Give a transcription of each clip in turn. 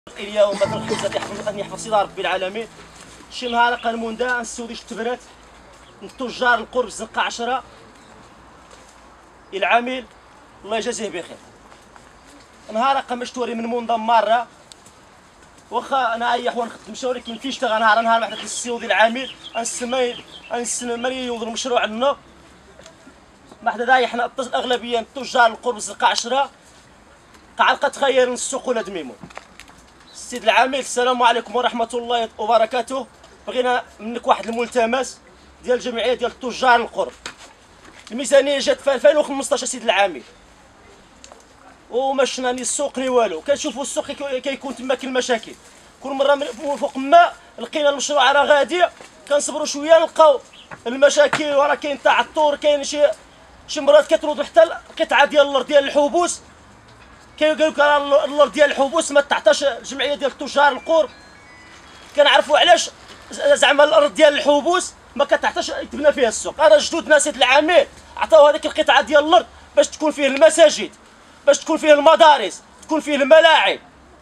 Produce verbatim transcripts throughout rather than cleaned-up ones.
اليوم مثلا حفظت يحفظ ان يحفظ سيدي ربي العالمين. شي نهار قانمون دا نسودي التبنات التجار القرب زنقه عشرة العامل الله يجازيه بخير. نهار قمشتوري من منظم مره واخا انا اي حوان نخدم شي ولكن كيشتغل نهار نهار واحد السيودي العامل انسمي انسمي يوض المشروع عندنا ما حدا داي حنا الاغلبيه التجار القرب زنقه عشرة قعلقه تخير من السوق ولا دميمون. السيد العامل السلام عليكم ورحمه الله وبركاته. بغينا منك واحد الملتمس ديال الجمعيه ديال تجار القرب. الميزانيه جات في ألفين وخمسطاش السيد العامل وما شفنا ني السوق ني والو. كنشوفوا السوق كيكون تما كاين المشاكل كل مره من فوق ما لقينا المشروع راه غادي كنصبروا شويه نلقاو المشاكل وراه كاين تعثر كاين شي شي مرات كترد حتى القطعه ديال الارض ديال الحبوس كيقول لك راه الارض ديال الحبوس ما تعطاش الجمعيه ديال تجار القرب. كنعرفوا علاش زعما الارض ديال الحبوس ما كتعطاش يتبنى فيها السوق. راه جدودنا سيد العامل عطاو هذيك القطعه ديال الارض باش تكون فيه المساجد باش تكون فيه المدارس تكون فيه الملاعب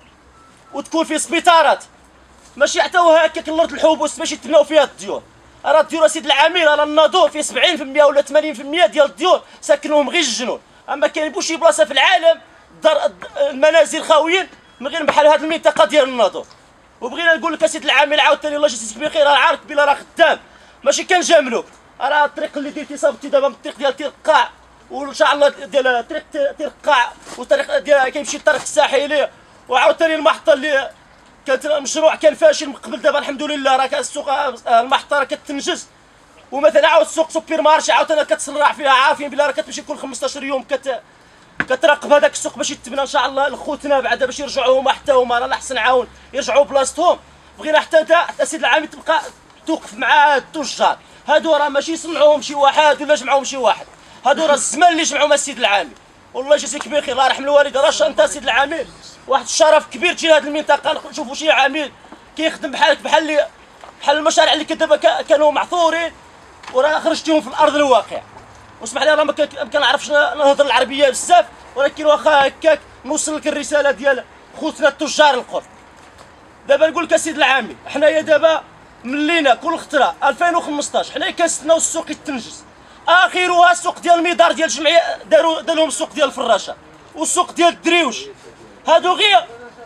وتكون فيه سبيطارات ماشي عطاوها هكاك الارض الحبوس باش يتبناو فيها الديور. راه الديور سيد العامل راه الناظور فيه سبعين في المية ولا ثمانين في المية ديال الديور ساكنهم غير الجنون. اما كاين بوشي بلاصه في العالم دار المنازل خاويين من غير بحال هذه المنطقه ديال الناظور. وبغينا نقول لك اسيد العامل عاوتاني الله يجازيك بخير راه عارف بلا راه خدام ماشي كنجاملوك. راه الطريق اللي درتي صاوبتي دابا من الطريق ديال ترقاع وان شاء الله ديال طريق ترقاع والطريق ديال كيمشي الطريق الساحلي وعاوتاني المحطه اللي كانت مشروع كان فاشل من قبل دابا الحمد لله راه السوق المحطه راه كتنجز. ومثلا عاود السوق سوبر مارشي عاوتاني كتسرع فيها عارفين بلا راه كتمشي كل خمسطاش يوم كت كتراقب هذاك السوق باش يتبنى ان شاء الله لخوتنا بعدا باش يرجعوا هما حتى هما راه احسن عاون يرجعوا بلاصتهم. بغينا حتى انت السيد العامل تبقى توقف مع التجار هادو راه ماشي صنعوهم شي واحد ولا جمعوهم شي واحد هادو راه الزمان اللي جمعوا مع السيد العامل. والله يجازيك بخير الله يرحم الوالده. راه انت السيد العامل واحد الشرف كبير تجي لهذه المنطقه نشوفوا شي عامل كيخدم بحالك بحال اللي بحال المشاريع اللي دابا كانوا معثورين وراه خرجتيهم في الارض الواقع. واسمح لي راه ما كنعرفش نهضر العربيه بزاف ولكن واخا هكاك نوصل لك الرساله ديال خوتنا التجار القرب. دابا نقول لك اسيد العامل حنايا دابا ملينا كل خطره ألفين وخمسطاش حنايا كنستناو السوق يتنجز. اخرها السوق ديال المدار ديال الجمعيه داروا داروا السوق ديال الفراشه والسوق ديال الدريوش هادو غير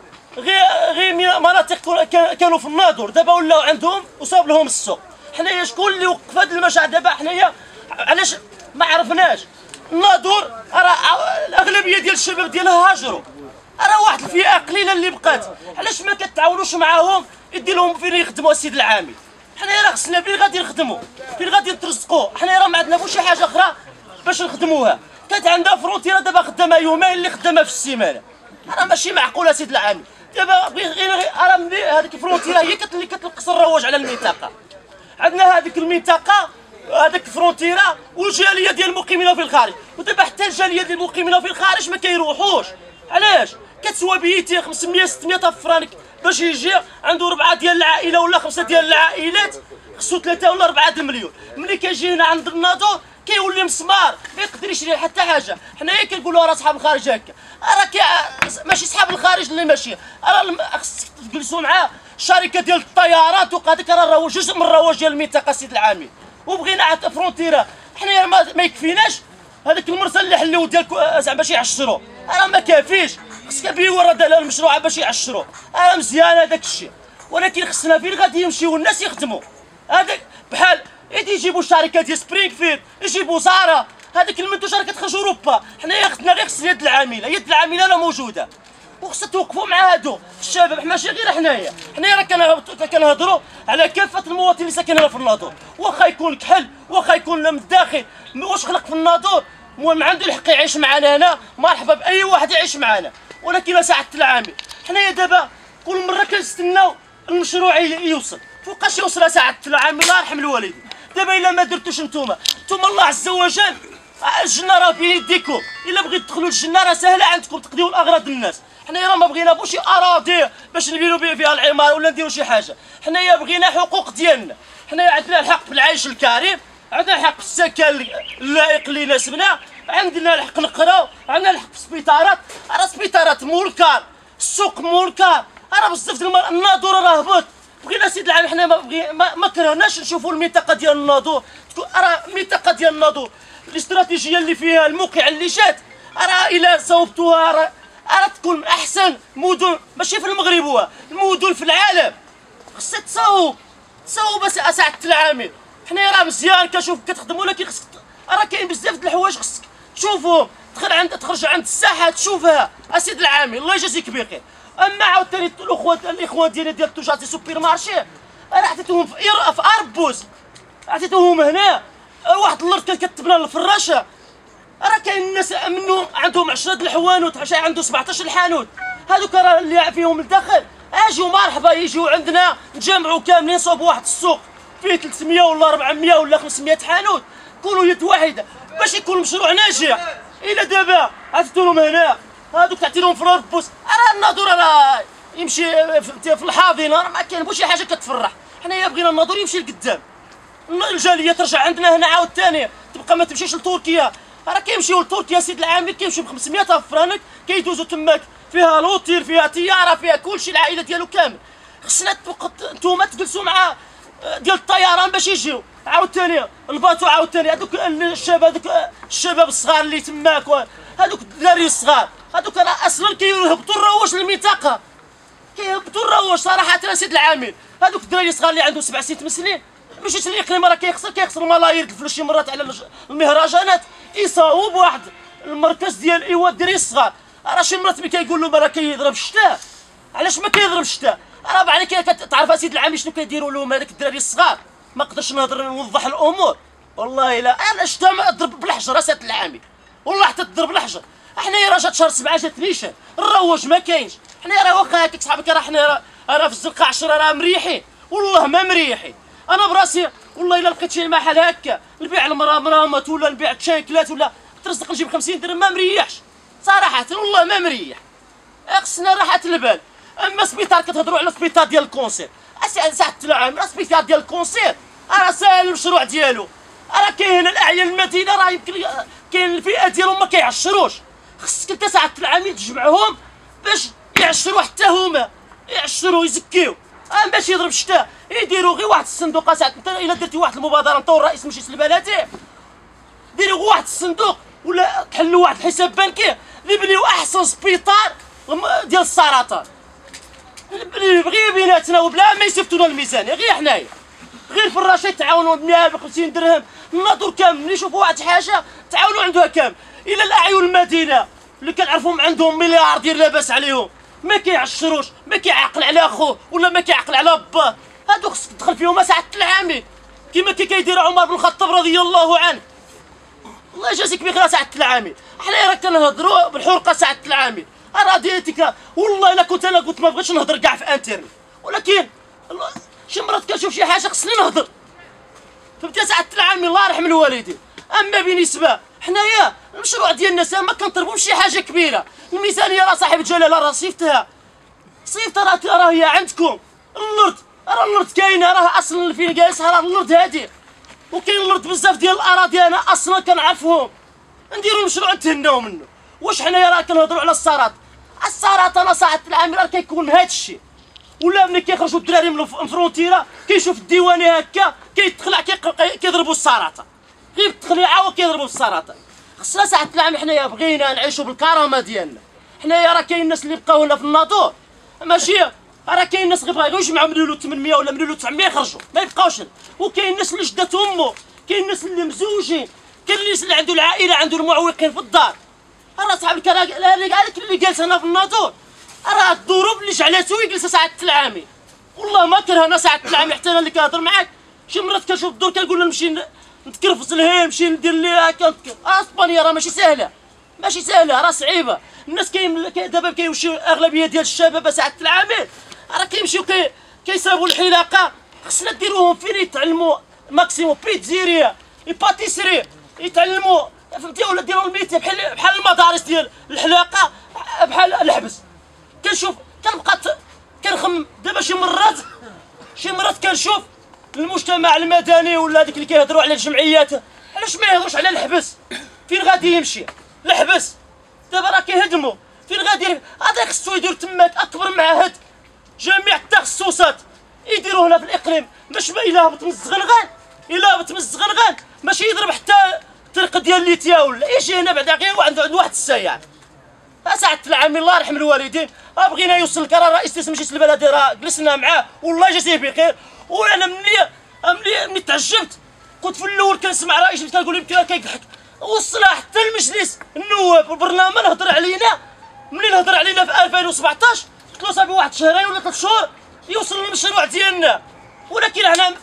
غير غير مناطق كانوا في الناظور دابا ولاو عندهم وصاب لهم السوق. حنايا شكون اللي وقف هذه المشاريع دابا حنايا علاش ما عرفناش. الناظور راه الاغلبيه ديال الشباب ديالها هاجروا راه واحد الفئه قليله اللي بقات علاش ما كتعاونوش معاهم يدير لهم فين يخدموا السيد العامل. حنايا راه خصنا فين غادي نخدموا فين غادي نترزقوا. حنايا راه ما عندنا شي حاجه اخرى باش نخدموها. كانت عندها فرونتيرا دابا خدامه يومين اللي خدامه في السيمانه راه ماشي معقول السيد العامل. دابا راه هذيك الفرونتيرا هي اللي كتنقص الرواج على المنطقه. عندنا هذيك المنطقه هذاك الفرونتيرا والجاليه ديال المقيمين في الخارج ودابا حتى الجاليه ديال المقيمين في الخارج ما كيروحوش. علاش؟ كتسوى بيتي خمسمية ستمية فرانك باش يجي عنده ربعه ديال العائله ولا خمسه ديال العائلات خصو ثلاثه ولا اربعه د المليون. ملي كيجي هنا عند الناظور كيولي مسمار ما يقدر يشري حتى حاجه. حنايا كنقولوا راه صحاب الخارج هكا راه كي ماشي صحاب الخارج اللي ماشي راه خصك تجلسوا معاه الشركه ديال الطيارات وهذاك راه هو جزء من الرواج ديال المنطقه السيد العامل. وبغينا عاد فرونتيرا حنايا ما, ما يكفيناش هذاك المرسل اللي حلوه ديال زعما باش يعشروا راه ما كافيش. خصك بيور هذا المشروع باش يعشروا راه مزيان هذاك الشيء ولكن خصنا فين غادي يمشيو الناس يخدموا. هذاك بحال يجي يجيبوا شركه ديال سبرينغفيلد يجيبوا زارا هذيك المنتوجه كتخرج اوروبا. حنايا خصنا غير خص يد العامله يد العامله راه موجوده وخصها توقفوا مع هادو الشباب ماشي غير حنايا. حنايا راه كنهضروا على كافه المواطنين اللي ساكنين هنا في الناظور واخا يكون كحل واخا يكون من الداخل واش خلق في الناظور المهم عنده الحق يعيش معنا هنا مرحبا باي واحد يعيش معنا. ولكن ساعه العامل حنايا دابا كل مره كنستناو المشروع يوصل فوقاش يوصل ساعه العامل الله يرحم الوالدين. دابا الا ما درتوش نتوما نتوما الله عز وجل الجنه راه بين يديكم. الا بغيتوا تدخلوا الجنه راه سهله عندكم تقضيو الاغراض الناس. حنايا راه ما بغينا شي اراضي باش نبينوا فيها العماره ولا نديروا شي حاجه. حنايا بغينا حقوق ديالنا. حنايا عندنا الحق بالعيش الكريم عندنا الحق بالسكن اللائق اللي يناسبنا عندنا الحق نقراو عندنا الحق في السبيطارات راه السبيطارات مولكار السوق مولكار راه بزاف د الناظور راه هبط. بغينا سيد العام حنا ما, بغي ما, ما كرهناش نشوفوا المنطقه ديال الناظور، تكون راه المنطقه ديال الناظور الاستراتيجيه اللي فيها الموقع اللي جات راه الى صوبتوها راه راه تكون من احسن مدن ماشي في المغرب، هو المدن في العالم. خصها تصاوب تصاوب اسعد العامل. حنا راه مزيان كنشوف كتخدم، ولكن خصك راه كاين بزاف د الحوايج خصك تشوفهم. تدخل عند تخرج عند الساحه تشوفها اسيد العامل، الله يجازيك بخير. اما عاوتاني الاخوان الاخوان ديالي ديال توجات سوبر مارشي راه عطيتوهم في إر... في اربوز، عطيتوهم هنا واحد الارض كانت كتبنى للفراشه. راه كاين الناس منهم عندهم عشرة د الحوانوت، حتى عنده سبعطاش الحانوت، هذوك راه اللي فيهم الدخل اجيو مرحبا يجيو عندنا نجمعوا كاملين صوبوا واحد السوق فيه ثلاثمية ولا أربعمية ولا خمسمية حانوت، كونوا يد واحده باش يكون المشروع ناجح. الى دابا عطيتو لهم هنا هذوك تعطي لهم في الربوس، راه الناظور راه يمشي في الحاضنه، راه ما كاين شي حاجه كتفرح. حنايا بغينا الناظور يمشي لقدام، الجاليه ترجع عندنا هنا عاود ثاني، تبقى ما تمشيش لتركيا. راه كيمشيو لتركيا سيد العامل كيمشيو ب خمسمية الف فرانك كيدوزو تماك، فيها لوطير فيها طياره فيها كلشي العائله ديالو كامل. خصنا نتوما تجلسوا مع ديال الطيران باش يجيو عاوتاني الباطو، عاوتاني هذوك الشباب هذوك الشباب الصغار اللي تماك هذوك الدراري الصغار هذوك راه اصلا كيهبطوا الرواج للمنطقه، كيهبطوا الرواج صراحه سيد العامل. هذوك الدراري الصغار اللي عندهم سبع سنين ثمان سنين مشيت الاقليم راه كيخسر كيخسر ملايير الفلوس شي مرات على المهرجانات، يصاوب واحد المركز ديال ايوا الدراري الصغار. راه شي مرات ملي كيقول لهم راه كيضرب الشتاء، علاش ما كيضرب الشتاء؟ راه بعد كتعرف اسيد العامل شنو كيديروا لهم هذاك الدراري الصغار. ما نقدرش نهضر نوضح الامور والله. لا انا الشتاء ما اضرب بالحجر اسيد العامل، والله حتى تضرب الحجر. حنايا راه جات شهر سبعة جات نيشان الروج ما كاينش. حنايا راه واخا هكاك صحابك راه حنا راه في الزنقه عشرة راه مريحين، والله ما مريحين. انا براسي والله الا لقيت شي محل هكا نبيع المراه مرامات ولا نبيع تشانكلات ولا ترزق نجيب خمسين درهم ما مريحش صراحه، والله ما مريح. خصنا راحه البال. اما سبيطار كتهضروا على سبيطار ديال الكونسير، اسعد ساعه العام راه سبيطار ديال الكونسير راه ساهل المشروع ديالو. راه كاين الاعيان المدينه راه يمكن كاين الفئه ديالهم ما كيعشروش، خصك انت ساعه العام تجمعهم باش يعشروا حتى هما يعشروا يزكيو. اه ماشي يضرب الشتاء يديروا غير واحد الصندوق. ساعه انت الا درتي واحد المبادره انت والرئيس مجلس البلدي ديروا غير واحد الصندوق ولا تحلوا واحد الحساب بنكي نبنيو احسن سبيطار ديال السرطان. غير بيناتنا وبلا ما يصيفطونا الميزانيه، غير حنايا غير في الرشيد تعاونوا مية ب خمسين درهم. الناظور كامل ملي يشوفوا واحد حاجه تعاونوا عندها كامل. الى الاعين المدينه اللي كنعرفوهم عندهم ملياردير لاباس عليهم ما كيعشروش، ما كيعقل على خوه ولا ما كيعقل على باه، هادو خصك تدخل فيهم ساعه العامل كيما كي كيدير عمر بن الخطاب رضي الله عنه. الله يجازيك بخير ساعه العامل. حنا راه كنهضروا بالحرقه ساعه العامل راه ديتك. والله الا كنت انا قلت ما بغيتش نهضر كاع في انترنت، ولكن شي مرات كنشوف شي حاجه خصني نهضر فهمتي ساعه العامل الله يرحم الوالدين. اما بالنسبه حنايا المشروع ديالنا ما كنطلبوا شي حاجه كبيره. الميزانيه راه صاحب الجلاله راه صيفطها صيفطها راه هي عندكم. الارض راه الارض كاينه، راه اصلا فين جالس راه الارض هادي، وكاين الارض بزاف ديال الاراضي انا اصلا كنعرفهم. نديروا المشروع نتهناو منه. واش حنايا راه كنهضروا على السرطان؟ السرطان ساعه العامل راه كيكون هذا الشيء، ولا ملي كيخرجوا الدراري من الفرونتيره كيشوف الديواني هكا كيتخلع كيضربوا السرطان، غير التخليعه وكيضربوا السرطان. خصنا ساعه العام حنايا بغينا نعيشوا بالكرامه ديالنا. حنايا راه كاين الناس اللي بقاو هنا في الناظور ماشي، راه كاين الناس غير بغاو يجمعوا مليون ثمنمية ولا مليون تسعمية يخرجوا ما يبقاوش هنا. وكاين الناس اللي جدات امه، كاين الناس اللي مزوجين، كاين الناس اللي عنده العائله عنده المعوقين في الدار. راه صاحب الكراك هذاك اللي جالس هنا في الناظور راه الظروف اللي جعلاتو يجلس ساعه العامل. والله ما كره انا ساعه العامل حتى انا اللي كنهضر معاك شي مرات كنشوف الدور كنقول له نمشي نتكرفس لهيه نمشي ندير لي هكا. اسبانيا راه ماشي سهله ماشي سهله راه صعيبه. الناس كاين دابا كيمشيو اغلبيه ديال الشباب ساعه العامل راه كيمشيو كي كيصاوبوا الحلاقه. خصنا ديروهم فين يتعلموا ماكسيموم بيتزيريا باتيسري يتعلموا فهمتي، ولا ديروا الميتي بحال بحال المدارس ديال الحلاقه بحال الحبس. كنشوف كنبقى كنخمم دابا شي مرات شي مرات كنشوف المجتمع المدني ولا هذيك اللي كيهضروا على الجمعيات علاش ما يهضروش على الحبس؟ فين غادي يمشي الحبس؟ دابا راه كيهدموا فين غادي؟ هذا خصو يدير تماك اكبر معهد جميع التخصصات يديروا هنا في الاقليم، باش ما الا هبط من الزغنغان الا هبط من الزغنغان ماشي يضرب حتى طريق ديال ليتيا ولا يجي هنا بعدا غير واحد عند واحد الساعه. سعادة العامل الله يرحم الوالدين بغينا يوصل القرار رئيس مجلس البلدي راه جلسنا معاه والله يجازيه بخير. وانا ملي ملي ملي تعجبت كنت في الاول كنسمع رئيس كنقول يمكن كيضحك، وصلها حتى المجلس النواب والبرلمان هضر علينا. منين هضر علينا في ألفين وسبعطاش قلت له صافي واحد شهرين ولا ثلاث شهور يوصل المشروع ديالنا، ولكن حنا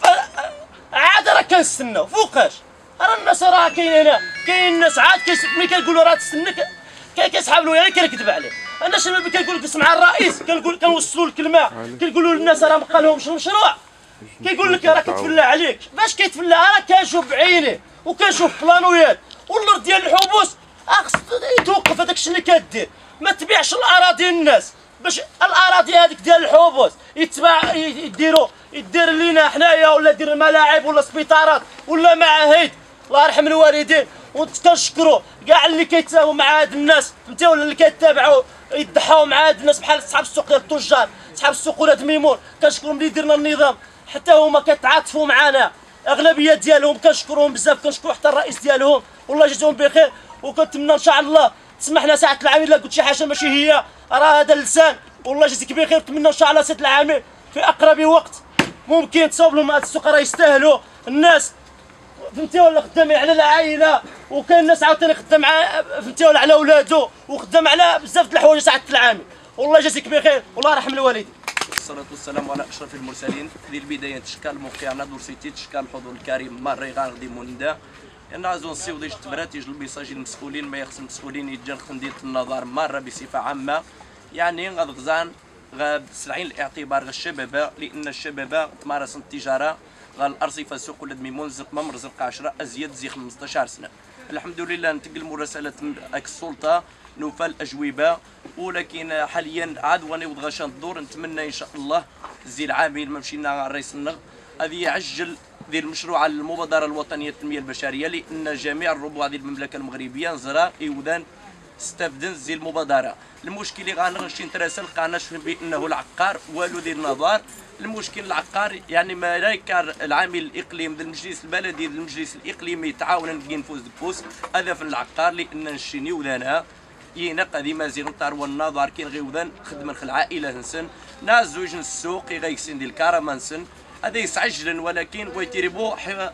عاد راه كنستناو فوقاش. راه الناس راه كاين هنا كاين الناس عاد ملي كنقولوا راه تستنى كيسحاب له يعني كنكذب عليه. انا شنو كنقول لك مع الرئيس كنقول كنوصلوا الكلمه كنقولوا للناس راه ما بقى لهمش المشروع، كيقول لك راه كيتفلى عليك. باش كيتفلى راه كنشوف بعيني وكنشوف بلانويات والارض ديال الحبوس خص يتوقف هذاك الشيء اللي كدير. ما تبيعش الاراضي الناس باش الاراضي هذيك ديال الحبوس يتباع يديروا يدير لينا حنايا ولا دير ملاعب ولا سبيطارات ولا معاهد الله يرحم الوالدين. وكنشكروا كاع اللي كيتساووا مع هاد الناس فهمتي ولا اللي كيتابعوا يضحاو مع هاد الناس بحال صحاب السوق ديال التجار صحاب السوق ولاد ميمون. كنشكرهم اللي درنا النظام حتى هما كيتعاطفوا معنا اغلبيه ديالهم كنشكرهم بزاف. كنشكروا حتى الرئيس ديالهم والله يجازيهم بخير. وكنتمنى ان شاء الله تسمحنا ساعه العامل الا قلت شي حاجه ماشي هي راه هذا اللسان والله يجازيك بخير. نتمنى ان شاء الله سياده العامل في اقرب وقت ممكن تصاوب لهم هاد السوق راه يستاهلوا الناس فهمتي ولا خدامين على العائله. وكاين الناس عاوتاني خدام فهمتي ولا على ولادو وخدام على بزاف د الحوايج ساعه العامل والله يجازيك بخير والله يرحم الوالدين. والصلاة والسلام على أشرف المرسلين. في البداية تشكال موقعنا دورسيتي تشكال الحضور الكريم مري غنغدي موندا لأن عزون السيو ديج تبرات يجل الميساجين المسؤولين ما يخص المسؤولين يتجن خندية النظر مرة بصفة عامة يعني غاد غزان غاد سلعين الاعتبار الشباب لأن الشباب تمارس التجارة غال الأرصفة سوق ولاد ميمون زق ممر زرق عشرة أزيد زي خمسطاش سنة. الحمد لله نتقل مراسلة اك السلطة نوفى الأجوبة ولكن حاليا عاد واني وضغشان الدور نتمنى إن شاء الله زي العامل ما مشينا الرئيس النغ هذه يعجل ذي المشروع المبادرة الوطنية للتنمية البشرية لأن جميع الربوع ذي المملكة المغربية نزرا إيوذان استفدن زي المبادرة. المشكل اللي غنغشي نتراسل قاناش بأنه العقار والو ذي النظر. المشكل العقار يعني ملاك العامل الاقليم ذا المجلس البلدي ذا المجلس الاقليمي تعاونا نفوز دفوس هذا في العقار لان نشيني وذانا ينق هذه مازال نطار والنظر كاين غير وذان خدمه العائله نسن ناس زوج السوق غيكسين ديال الكرامانسن هذا يسعجلن ولكن ويتربو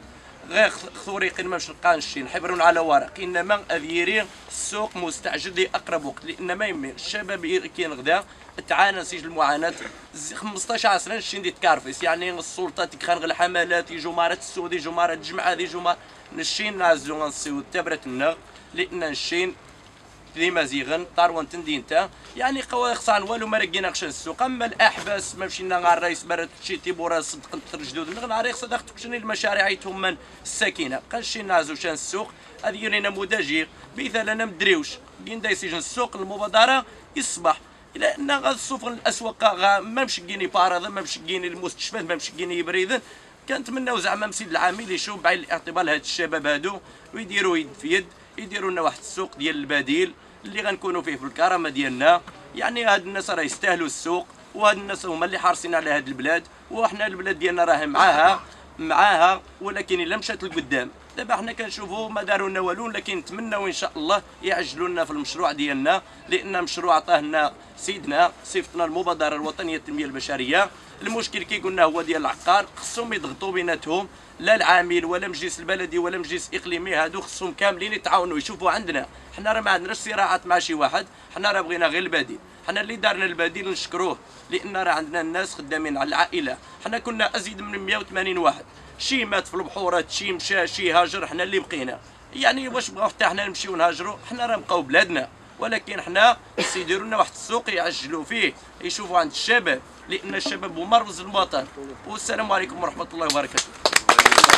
غير خوريق ما مش نلقانشين حبرون على ورق انما اذيرين السوق مستعجل لاقرب وقت لان ما يمي الشباب كاين غدا تعانى سجل المعاناه خمسطاش سنه شين دي تكارفيس يعني السلطه تكخرج الحملات يجوا مارات السود يجوا مارات الجمعه يجوا مار نشين نعزلوا نسيو تبرت النغ لان نشين ديما زيغن طاروان تندينتا يعني قوا خصان والو ما رقينا قشن السوق. اما الاحباس ما مشينا مع الرئيس برات شي تيبورا صدق الجدود نغ نهار يخص داخل كشني المشاريع يتهم من الساكنه قالشي نعزو شان السوق هذه لنا نموذجي مثال انا مدريوش كاين دا يسجن السوق المبادره يصبح الى ان غا السوق الاسواق غا ما مشكيني بارض ما مشكيني المستشفى ما مشكيني بريدن. كنتمناو زعما مسيد العامل يشوف بعين الاعتبار هاد الشباب هادو ويديروا يد في يد يديروا لنا واحد السوق ديال البديل اللي غنكونوا فيه في الكرامه ديالنا. يعني هاد الناس راه يستاهلوا السوق وهاد الناس هما اللي حارسين على هاد البلاد وحنا البلاد ديالنا راه معاها معاها ولكن الا مشات لقدام دابا حنا كنشوفوا ما داروا لنا والو لكن نتمنوا ان شاء الله يعجلوا لنا في المشروع ديالنا لان مشروع عطاه لنا سيدنا صيفطنا المبادره الوطنيه للتنميه البشريه. المشكل كي قلنا هو ديال العقار خصهم يضغطوا بيناتهم لا العامل ولا مجلس البلدي ولا مجلس اقليمي هادو خصهم كاملين يتعاونوا يشوفوا عندنا حنا راه ما عندناش صراعات مع شي واحد حنا راه بغينا غير البديل. حنا اللي دارنا البديل نشكروه لان راه عندنا الناس خدامين على العائله. حنا كنا ازيد من مئة وثمانين واحد شي مات في البحورات شي مشى شي هاجر حنا اللي بقينا يعني واش بغاو حتى حنا نمشيو نهاجروا حنا راه بقاو بلادنا ولكن حنا يديروا لنا واحد السوق يعجلوا فيه يشوفوا عند الشباب لان الشباب هما رمز الوطن. والسلام عليكم ورحمه الله وبركاته.